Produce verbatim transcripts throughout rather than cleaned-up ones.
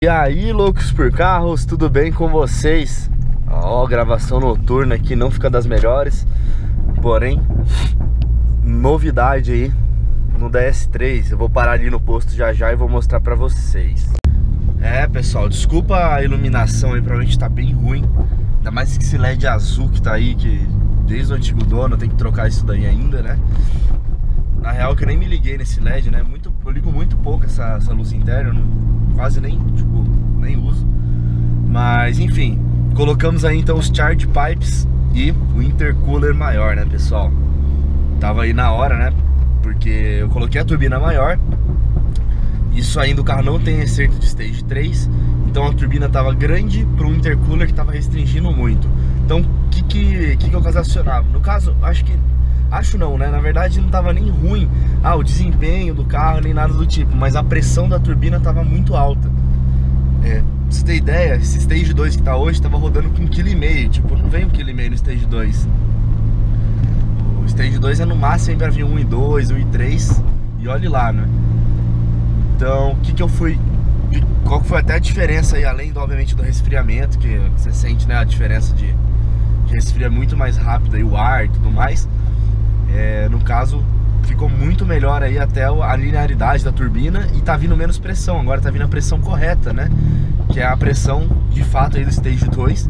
E aí, loucos por carros, tudo bem com vocês? Ó, gravação noturna aqui não fica das melhores, porém, novidade aí no D S três. Eu vou parar ali no posto já já e vou mostrar pra vocês. É, pessoal, desculpa a iluminação aí, provavelmente tá bem ruim. Ainda mais que esse L E D azul que tá aí, que desde o antigo dono tem que trocar isso daí ainda, né? Na real que eu nem me liguei nesse L E D, né? Muito, eu ligo muito pouco essa, essa luz interna, não, quase nem, tipo, nem uso. Mas enfim, colocamos aí então os charge pipes e o intercooler maior, né, pessoal? Tava aí na hora, né? Porque eu coloquei a turbina maior. Isso ainda o carro não tem acerto de stage três. Então a turbina tava grande para um intercooler que tava restringindo muito. Então o que, que, que, que eu ocasionava? No caso, acho que Acho não, né? Na verdade não tava nem ruim ah, o desempenho do carro, nem nada do tipo. Mas a pressão da turbina tava muito alta. É, pra você ter ideia, esse Stage dois que tá hoje tava rodando com um vírgula cinco kg. Tipo, não vem um vírgula cinco kg no Stage dois. O Stage dois é no máximo para vir um e dois, um e três. E olhe lá, né? Então, o que que eu fui... Qual foi até a diferença aí, além do, obviamente, do resfriamento, que você sente, né, a diferença de... que resfria muito mais rápido aí o ar e tudo mais. É, no caso, ficou muito melhor aí até a linearidade da turbina e tá vindo menos pressão. Agora tá vindo a pressão correta, né? Que é a pressão de fato aí do Stage dois.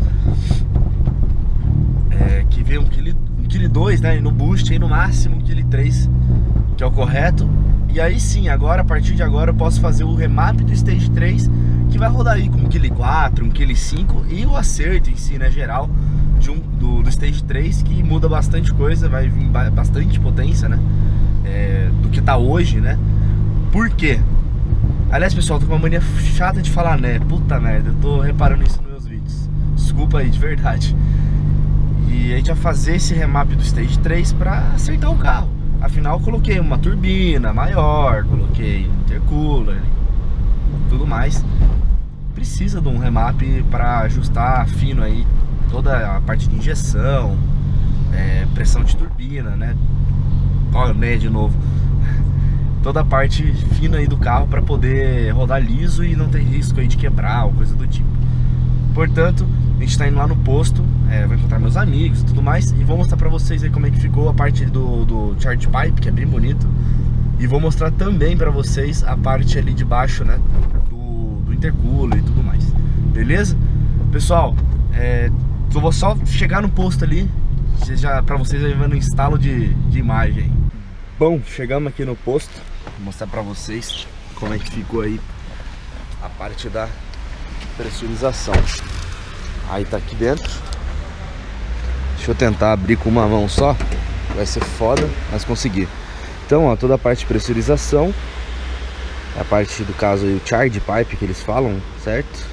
É, que veio um vírgula dois kg, né? E no boost aí no máximo um vírgula três kg, que é o correto. E aí sim, agora, a partir de agora eu posso fazer o remap do Stage três, que vai rodar aí com um vírgula quatro kg, um vírgula cinco kg e o acerto em si, né, geral. De um, do, do Stage três, que muda bastante coisa, vai vir bastante potência, né? É, do que tá hoje, né? Por quê? Aliás, pessoal, tô com uma mania chata de falar, né? Puta merda, eu tô reparando isso nos meus vídeos. Desculpa aí, de verdade. E a gente vai fazer esse remap do Stage três pra acertar o carro. Afinal, eu coloquei uma turbina maior, coloquei intercooler, tudo mais. Precisa de um remap pra ajustar fino aí toda a parte de injeção, é, pressão de turbina, né? Olha, né, de novo. Toda a parte fina aí do carro para poder rodar liso e não ter risco aí de quebrar ou coisa do tipo. Portanto, a gente tá indo lá no posto, é, vou encontrar meus amigos e tudo mais, e vou mostrar para vocês aí como é que ficou a parte do, do charge pipe, que é bem bonito. E vou mostrar também para vocês a parte ali de baixo, né? Do, do intercooler e tudo mais. Beleza? Pessoal, é... eu vou só chegar no posto ali, já, pra vocês aí vendo o instalo de, de imagem. Bom, chegamos aqui no posto, vou mostrar pra vocês como é que ficou aí a parte da pressurização. Aí tá aqui dentro. Deixa eu tentar abrir com uma mão só, vai ser foda, mas consegui. Então, ó, toda a parte de pressurização, a parte do caso aí, o charge pipe que eles falam, certo?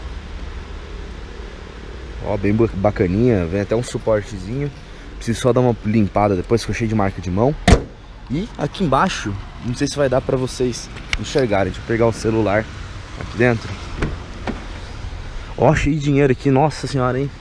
Ó, bem bacaninha, vem até um suportezinho. Preciso só dar uma limpada depois, ficou cheio de marca de mão. E aqui embaixo, não sei se vai dar pra vocês enxergarem. Deixa eu pegar o celular aqui dentro. Ó, cheio de dinheiro aqui, nossa senhora, hein?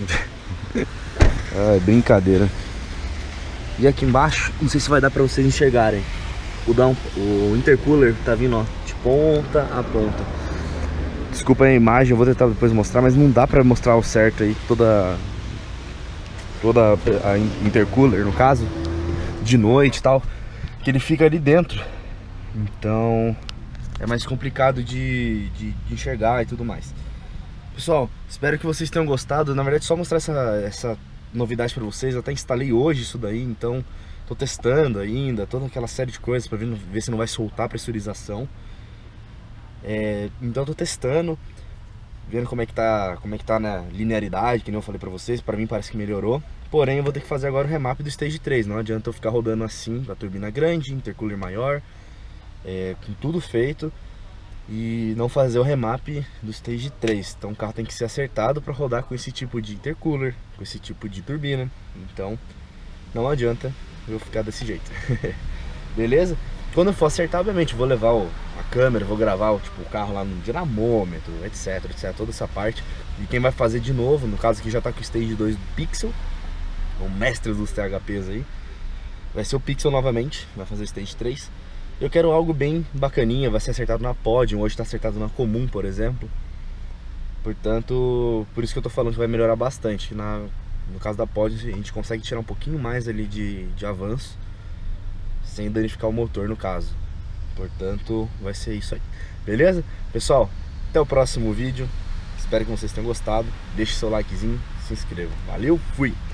É brincadeira. E aqui embaixo, não sei se vai dar pra vocês enxergarem. O, down, o intercooler tá vindo, ó, de ponta a ponta. Desculpa a imagem, eu vou tentar depois mostrar, mas não dá pra mostrar o certo aí, toda toda a intercooler, no caso, de noite e tal, que ele fica ali dentro. Então é mais complicado de, de, de enxergar e tudo mais. Pessoal, espero que vocês tenham gostado. Na verdade, só mostrar essa, essa novidade pra vocês. Eu até instalei hoje isso daí, então tô testando ainda, toda aquela série de coisas pra ver, ver se não vai soltar a pressurização. É, então eu tô testando, vendo como é que tá, como é que tá na linearidade, que nem eu falei pra vocês. Pra mim parece que melhorou. Porém eu vou ter que fazer agora o remap do Stage três. Não adianta eu ficar rodando assim, com a turbina grande, intercooler maior, é, com tudo feito, e não fazer o remap do Stage três. Então o carro tem que ser acertado pra rodar com esse tipo de intercooler, com esse tipo de turbina. Então não adianta eu ficar desse jeito. Beleza? Quando eu for acertar, obviamente, vou levar o, a câmera, vou gravar o, tipo, o carro lá no dinamômetro, etc, etc, toda essa parte. E quem vai fazer de novo, no caso aqui já tá com o Stage dois do Pixel, o mestre dos T H Ps aí, vai ser o Pixel novamente, vai fazer o Stage três. Eu quero algo bem bacaninha, vai ser acertado na Podium, hoje está acertado na Comum, por exemplo. Portanto, por isso que eu tô falando que vai melhorar bastante. Na, no caso da Podium, a gente consegue tirar um pouquinho mais ali de, de avanço, sem danificar o motor no caso. Portanto, vai ser isso aí. Beleza? Pessoal, até o próximo vídeo. Espero que vocês tenham gostado. Deixe seu likezinho, se inscreva. Valeu, fui!